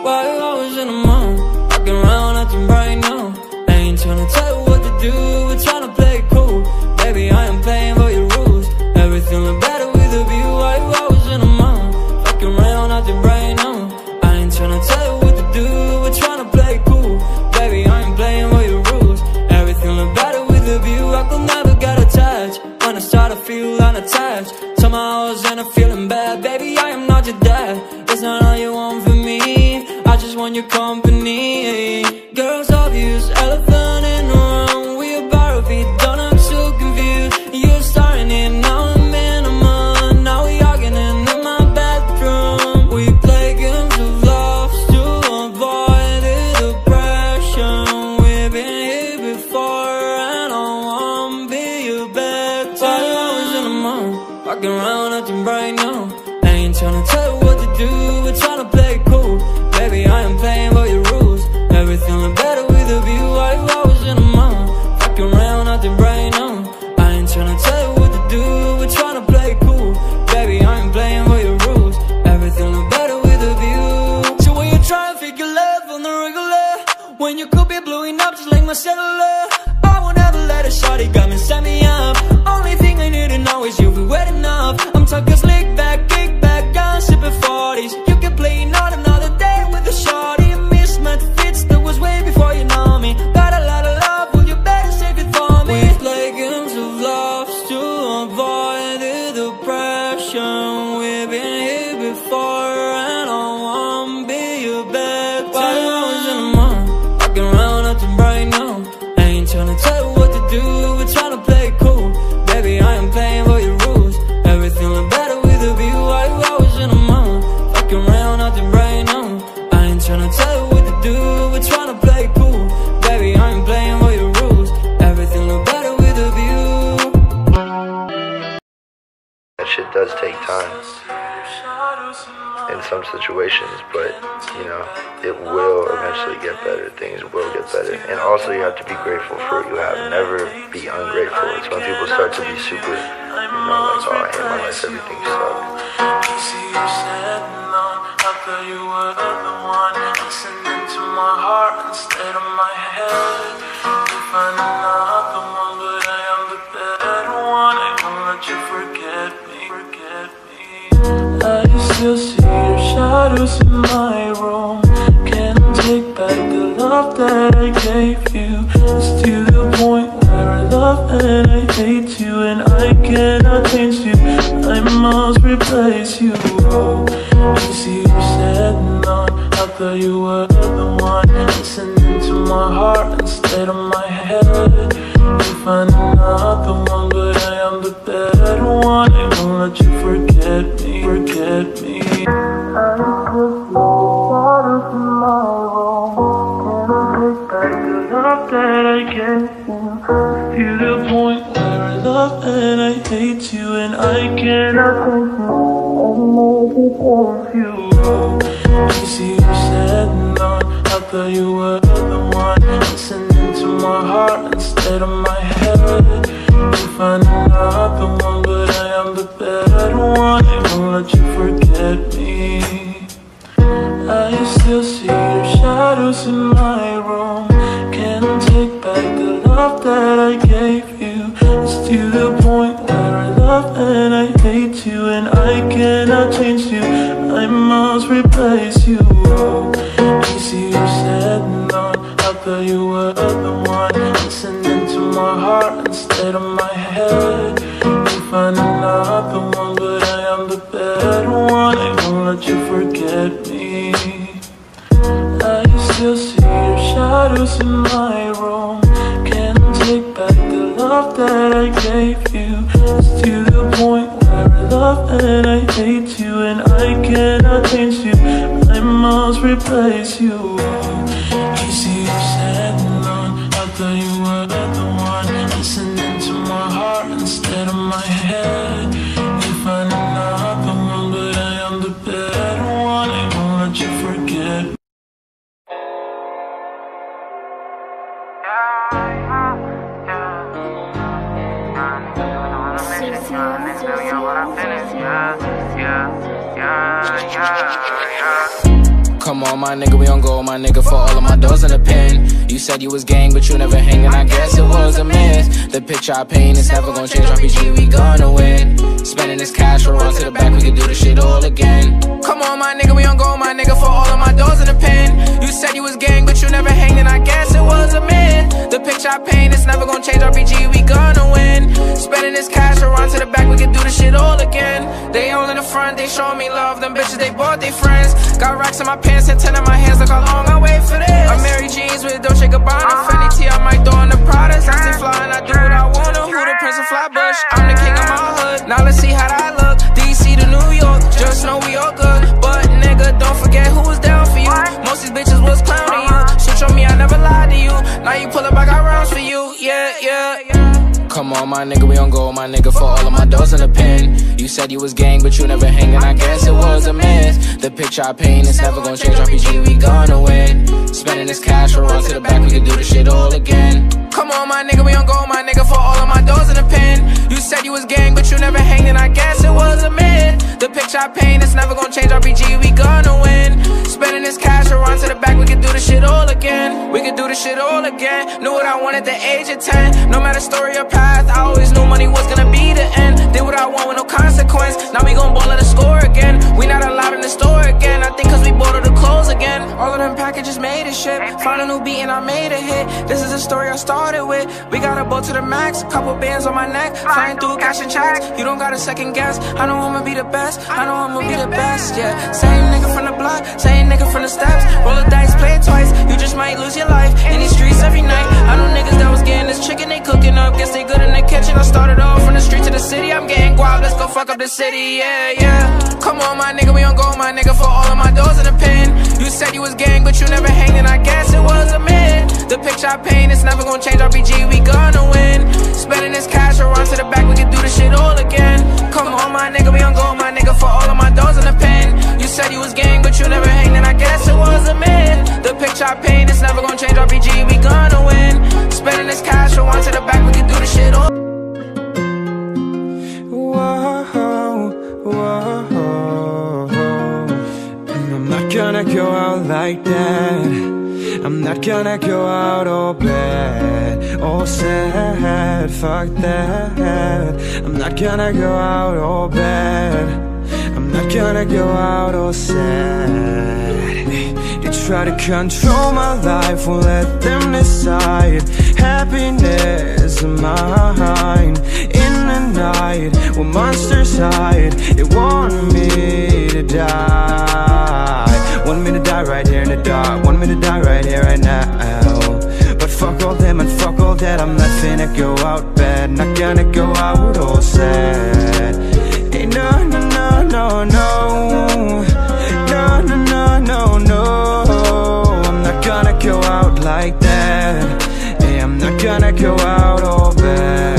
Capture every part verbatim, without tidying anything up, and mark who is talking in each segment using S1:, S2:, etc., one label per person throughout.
S1: Why you always in the mood? Walking around acting right now. I ain't tryna tell you what to do, we're tryna play it cool. Baby, I am playing by your rules. Everything look better with a view. Why you always in the mood? Walking around acting right now. I ain't tryna tell you what to do, we're tryna play it cool. Baby, I am playing by your rules. Everything look better with a view. I could never get attached when I start to feel unattached. Somehow I was in a feeling bad. Baby, I am not your dad. It's not all you want from me. I just want your company. Girls obvious, elephant in the room. We about to be done, I'm so confused. You're starting it, now I'm in a month. Now we arguing in my bedroom. We play games of love to avoid the depression. We've been here before and I won't be your bed. Why you always in the mood? Walking around acting right now. I ain't tryna tell you what to do, we're tryna play it cool. Baby, I am playing by your rules. Everything look better with a view. Why you always in the mood? Walking around acting right now. I ain't tryna tell you what to do, we're tryna play it cool. Baby, I am playing by your rules. Everything look better with a view. So when you try to figure love on the regular, when you could be blowing up just like my cellular, I won't ever let a shawty come and set me up. Only thing I need to know is you'll be wet enough. I'm talking slick back, kick back, I'm sipping forties. You can play not another day with a shawty. Mismatch fits, that was way before you know me. Got a lot of love, well you better save it for me. We play games of love to avoid the depression. We've been here before and I won't be your bed. Why you always in the mood? Walking around acting right now. I ain't tryna tell you what to do, we're tryna play it cool. Baby, I am playing by your rules. Everything look better with a view. Why you always in the mood? Walking around acting right now. I ain't tryna tell you what to do, we're tryna play it cool. Baby, I am playing by your rules. Everything look better with a view.
S2: That shit does take time in some situations, but you know, it will eventually get better. Things will get better. And also you have to be grateful for what you have. Never be ungrateful. It's when people start to be super, you know, like, oh, I hate my life, everything sucks.
S3: See you setting on, I thought you were the one. Listening to my heart instead of my head. You find another one, but I am the better one. I won't let you forget me, forget me. I still see your shadows in my room. Can't take back the love that I gave you. It's to the point where I love and I hate you, and I cannot change you. I must replace you. You see you setting on, I thought you were the one. Listening to my heart instead of my head. You find another one, but I am the better one. I won't let you forget me, forget me. I still see shadows in my room. Can't take back the love that I gave you. To the point where I love and I hate you, and I cannot take you. I must repulse you. You see you setting on, I thought you were the one. Listening to my heart instead of my head. You find another one, but I am the better one. I won't let you forget me. I still see your shadows in my room. Can't take back the love that I gave you. It's to the point where I love and I hate you, and I cannot change you. I must replace you. You see you setting on, I thought you were the one. Listening to my heart instead of my head. You find another one, but I am the better one. I won't let you forget me. I still see your shadows in my room. Can't take back the love that I gave you. It's to the point where I love and I hate you, and I cannot change you. I must replace you. You see you setting on, I thought you were the one. Listening to my heart instead of my head. You find another one, but I am the better one. I won't let you forget me.
S4: Come on, my nigga, we on go, my nigga, for all of my doors in the pen. You said you was gang, but you never hanging, I guess it was a miss. The picture I paint is never gonna change, R P G, we gonna win. Spending this cash, we'll run to the back, we can do this shit all again. Come on, my nigga, we on go, my nigga, for all of my doors in the pen. You said you was gang, but you never hanging, I guess it was a myth. The picture I paint is never gonna change, R P G, we gonna win. Spending this cash, we'll run to the back, we can do this shit all again. They all in the front, they showing me love, them bitches, they bought they friends. Got racks in my pants and ten in my hands, look how long I wait for this. I'm Mary Jeans with Dolce Gabbana, Fendi T, I might throw in the Pradas. I stay fly and I do what I wanna. Who the Prince of Flatbush? I'm the king of my hood. Now let's see how that look. D C to New York, just know we all good. But nigga, don't forget who was down for you. Most these bitches was clowning you. Switch on me, I never lied to you. Now you pull up, I got rounds for you. Yeah, yeah, yeah. Come on, my nigga, we on go, my nigga, for all of my doors in the pen. You said you was gang, but you never hanging, I guess it was a miss. The picture I paint is never gonna change, R P G, we gonna win. Spending this cash, we'll run to the back, we can do this shit all again. Come on, my nigga, we on go, my nigga, for all of my doors in the pen. You said you was gang, but you never hanging, I guess it was a myth. The picture I paint is never gonna change, R P G, we gonna win. Spending this cash, we'll run to the back, we can do this shit all again. We can do this shit all again. Knew what I wanted at the age of ten. No matter story or path, I always knew money was gonna be the end. Did what I want with no consequence. Now we gon' ball at the score again. We not allowed in the store again. I think cause we bought all the clothes again. All of them packages made a shit. Found a new beat and I made a hit. This is a story I started with. We got a boat to the max, couple bands on my neck, flying through cash and checks. You don't gotta second guess. I know I'ma be the best. I know I'ma be the best, yeah. Same nigga from the block, same nigga from the steps. Roll the dice, play it twice. You just might lose your life in these streets every night. I know niggas that was getting this chicken, they cooking up. Guess they good in the kitchen. I started off from the street to the city. I'm getting guap, let's go fuck up the city, yeah, yeah. Come on, my nigga, we on go, my nigga, for all of my doors in the pen. You said you was gang, but you never hanging, I guess it was a myth. The picture I paint is never gonna change, R P G, we gonna win. Spending this cash, we'll run to the back, we can do this shit all again. Come on, my nigga, we on go, my nigga, for all of my doors in the pen. You said you was gang, but you never hanging, I guess it was a myth. The picture I paint is never gonna change, R P G, we gonna win. Spending this cash, we'll run to the back, we can do this shit all.
S5: Whoa, and I'm not gonna go out like that. I'm not gonna go out all bad, all sad, fuck that. I'm not gonna go out all bad. I'm not gonna go out all sad. They try to control my life, won't let them decide. Happiness of mine. In the night, when monsters hide, they want me to die. Want me to die right here in the dark. Want me to die right here, right now. But fuck all them and fuck all that. I'm not finna go out bad. Not gonna go out all sad. Hey, no, no, no, no, no. No, no, no, no, no. I'm not gonna go out like that. Hey, I'm not gonna go out all bad.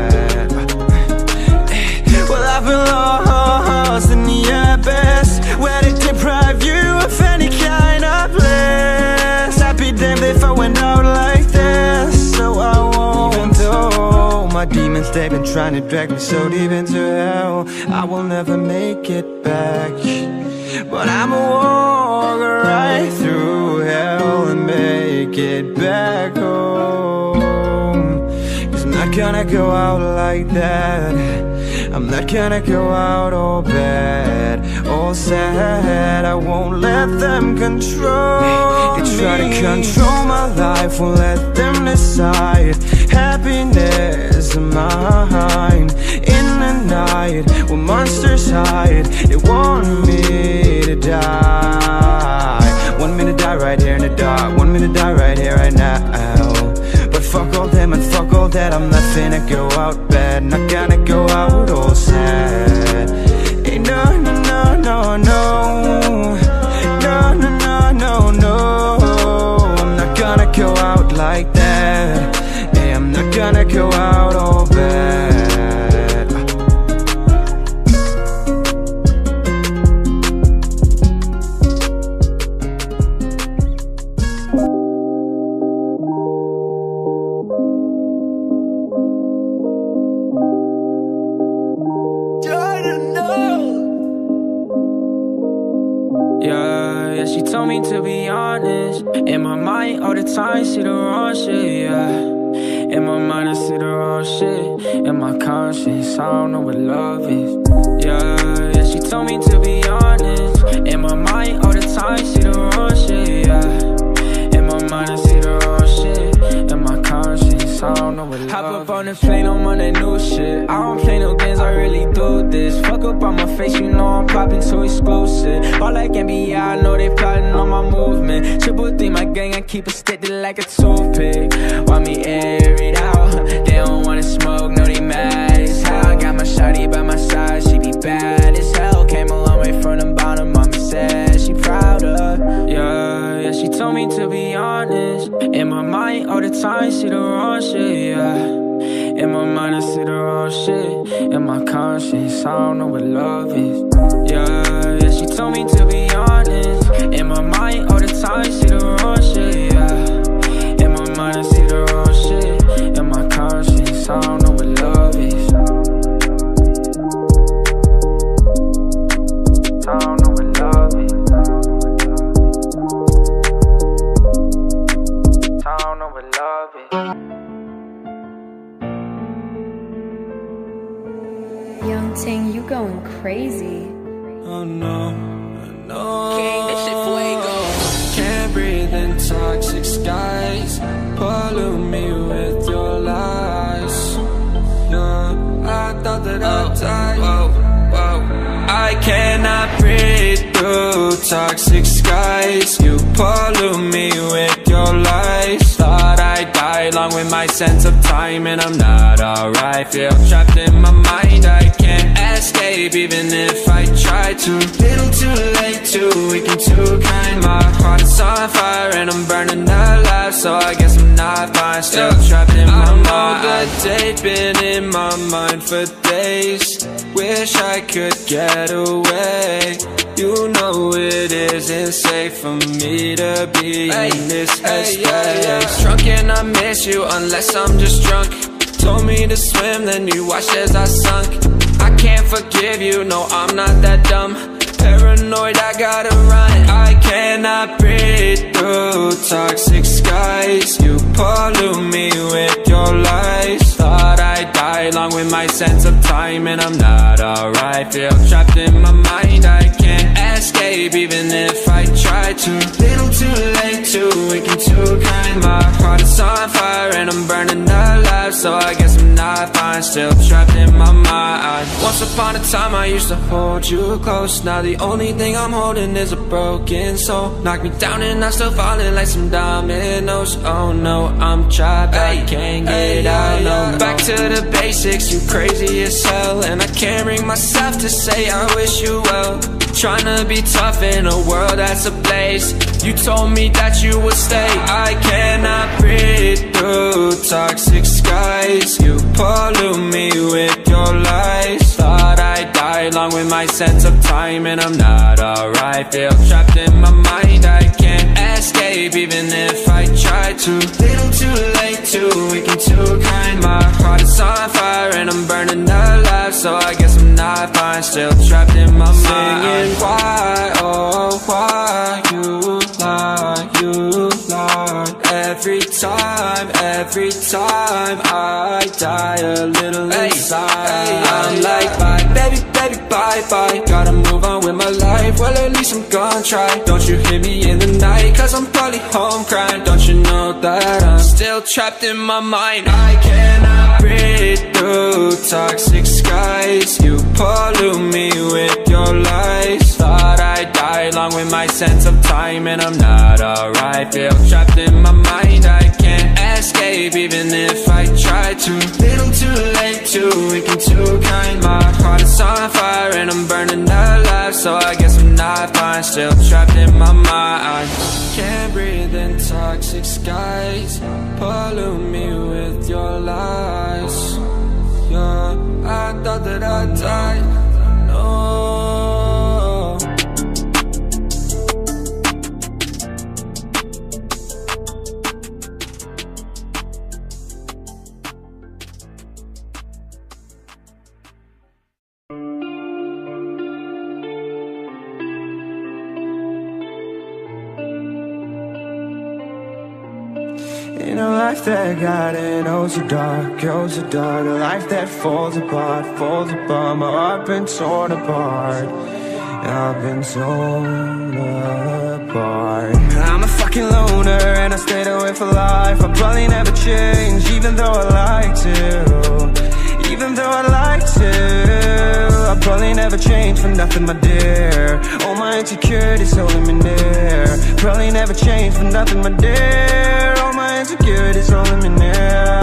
S5: Well, I've been lost in the abyss, where they deprive you of any kind of bliss. I'd be damned if I went out like this. So I won't. Even though my demons, they've been trying to drag me so deep into hell, I will never make it back. But I'ma walk right through hell and make it back home. Cause I'm not gonna go out like that. I'm not gonna go out all bad, all sad. I won't let them control me. They try to control my life, won't let them decide. Happiness of mine. In the night, when monsters hide, they want me to die. Want me to die right here in the dark. Want me to die right here, right now. But fuck all them and fuck all that. I'm not finna go out bad. Not gonna go out all sad. Hey, no, no, no, no, no. No, no, no, no, no. I'm not gonna go out like that. Hey, I'm not gonna go out all bad. she told me to be honest. In my mind all the time, see the wrong shit, yeah. In my mind I see the wrong shit. In my conscience, I don't know what love is. Yeah, yeah, she told me to be honest. In my mind all the time, see the wrong shit, yeah. In my mind I see the wrong shit. In my conscience, I don't know what love is. Hop up on the plane, I'm on that new shit. I don't play no games, I really do this. Fuck up on my face, you know I'm popping too exclusive. All like N B A, I know they plotting on my movement. Triple D, my gang, I keep it sticky like a toothpick. Want me air it out, they don't wanna smoke, no they mad as hell. I got my shawty by my side, she be bad as hell. Came a long way from the bottom, mama said she proud of. Yeah, yeah, she told me to be honest. In my mind all the time, see the wrong shit, yeah. In my mind I see the wrong shit. In my conscience, I don't know what love is. Yeah, yeah, she told me to be honest. In my mind all the time, see the wrong shit, yeah. In my mind I see the wrong shit. In my conscience, I don't know what love is. I don't know what love is. I don't know what love is.
S6: Young Ting, you going crazy.
S5: Oh no, no. King, this shit fuego. Can't breathe in toxic skies. Pollute me with your lies. Yeah, I thought that I'd die. Whoa, whoa. I cannot breathe through toxic skies. You pollute me with your lies. Thought I'd die along with my sense of time, and I'm not alright. Feel trapped in my mind, I can't escape even if I try to. Little too late, too weak and too kind. My heart is on fire and I'm burning alive, so I guess I'm not fine. Still trapped in my mind. I know the date been in my mind for days. Wish I could get away. You know it isn't safe for me to be hey, in this headspace. Hey, yeah, yeah. Drunk and I miss you unless I'm just drunk. Told me to swim, then you watched as I sunk. I can't forgive you, no I'm not that dumb. Paranoid, I gotta run. I cannot breathe through toxic skies. You pollute me with your lies. Thought I'd die along with my sense of time, and I'm not alright. Feel trapped in my mind, I can't escape even if I try to. Little too late, too weak and too kind. My heart is on fire and I'm burning alive, so I guess I'm not fine. Still trapped in my mind. Once upon a time I used to hold you close. Now the only thing I'm holding is a broken soul. Knock me down and I'm still falling like some dominoes. Oh no, I'm trapped, I can't get out, no. Back to the basics, you crazy as hell. And I can't bring myself to say I wish you well. Trying to be tough in a world that's ablaze. You told me that you would stay. I cannot breathe through toxic skies. You pollute me with your lies. Thought I'd die along with my sense of time, and I'm not alright. Feel trapped in my mind, I can't escape even if I try to. Little too late, too weak and too kind. My heart is on fire and I'm burning alive, so I guess I'm not fine. Still trapped in my mind. Singing why, oh why you lie, you lie. Every time, every time I die a little hey, inside hey, I'm like bye, baby, baby, bye, bye. Gotta move on with my life, well at least I'm gonna try. Don't you hear me in the night, cause I'm probably home crying. Don't you know that I'm still trapped in my mind. I cannot breathe through toxic skies. You pollute me with your lies. Thought I'd die along with my sense of time, and I'm not alright. Feel trapped in my mind, I can't escape even if I try to. Little too late, too weak and too kind. My heart is on fire and I'm burning alive, so I guess I'm not fine. Still trapped in my mind. Can't breathe in toxic skies. Pollute me with your lies. Yeah, I thought that I'd die. No. In a life that got it, oh so dark, oh so dark. A life that falls apart, falls apart. My heart been torn apart, I've been torn apart. I'm a fucking loner and I stayed away for life. I'll probably never change, even though I like to. Even though I like to, I'll probably never change for nothing, my dear. All my insecurities holding me near. Probably never change for nothing, my dear. All my insecurities holding me near.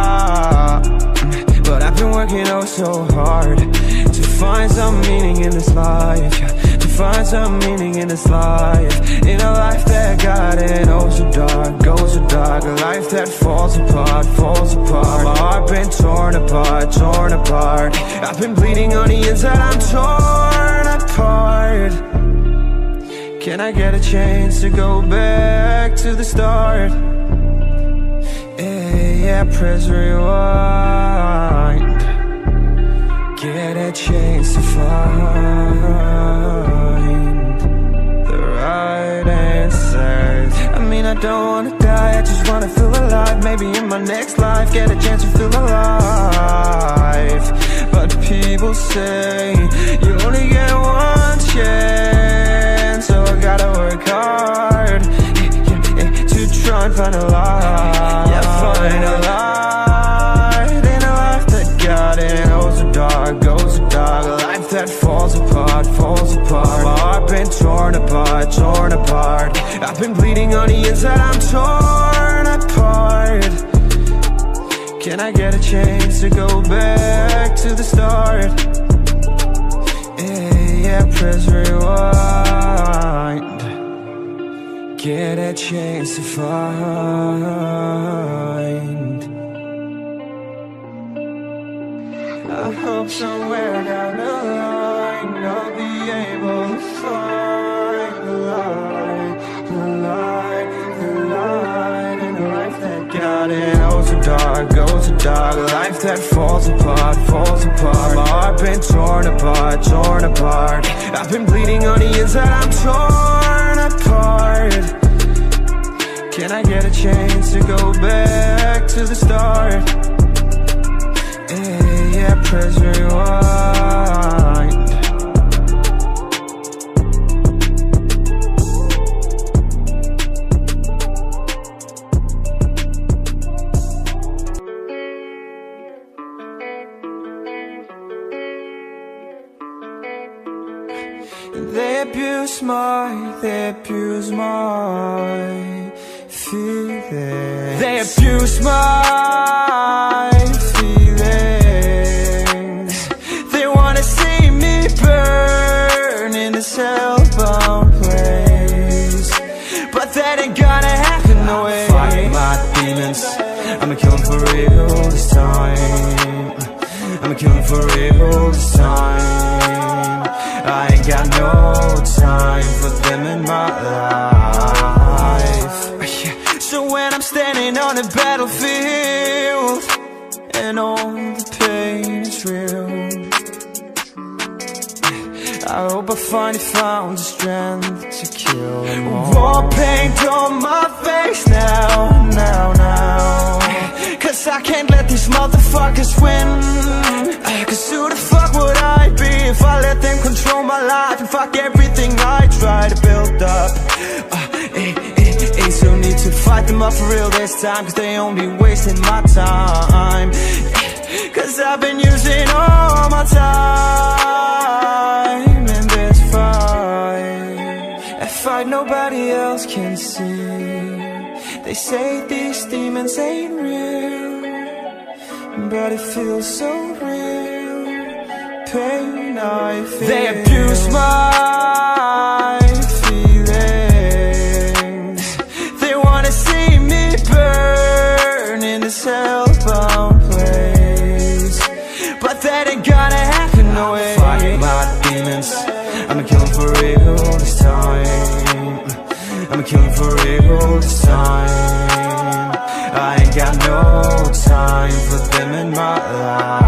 S5: But I've been working oh so hard to find some meaning in this life, yeah. To find some meaning in this life. In a life that got it oh so dark, oh so dark. A life that falls apart, falls apart. My heart been torn apart, torn apart. I've been bleeding on the inside, I'm torn apart. Can I get a chance to go back to the start? Yeah, yeah, press rewind. Get a chance to find the right answers. I mean, I don't wanna die, I just wanna feel alive. Maybe in my next life, get a chance to feel alive. But people say you only get one chance, so I gotta work hard, yeah, yeah, to try and find a light. Yeah, find a light in a life that got it oh so dark, oh so dark. A life that falls apart, falls apart. My heart been torn apart, torn apart. I've been bleeding on the inside, I'm torn apart. Can I get a chance to go back to the start? Yeah, yeah, press rewind. Get a chance to find. I hope somewhere down the line I'll be able to find the light, the light, the light in a life that got it oh so dark, oh so dark. A life that falls apart, falls apart. My heart been torn apart, torn apart. I've been bleeding on the inside, I'm torn apart. Can I get a chance to go back to the start? Yeah, yeah, press rewind. They abuse my, they abuse my feelings. They abuse my feelings. They wanna see me burn in this hellbound place, but that ain't gonna happen no way. Fight my demons, I'ma kill them for real this time. I'ma kill them for real this time. I ain't got no time for them in my life. So when I'm standing on the battlefield and all the pain is real, I hope I finally found the strength to kill them all. War paint on my face now, now, now. Cause I can't let these motherfuckers win. Cause who the fuck would I be if I let them control my life and fuck everything I try to build up? uh, eh, eh, Ain't so need to fight them up for real this time, cause they only wasting my time. Cause I've been using all my time in this fight, a fight nobody else can see. They say these demons ain't real, but it feels so real. Pain I feel. They abuse my feelings. They wanna see me burn in this hellbound place, but that ain't gonna happen no way. Fight my demons, I'ma kill them for real this time. I'ma kill them for real this time. I ain't got no time for them in my life.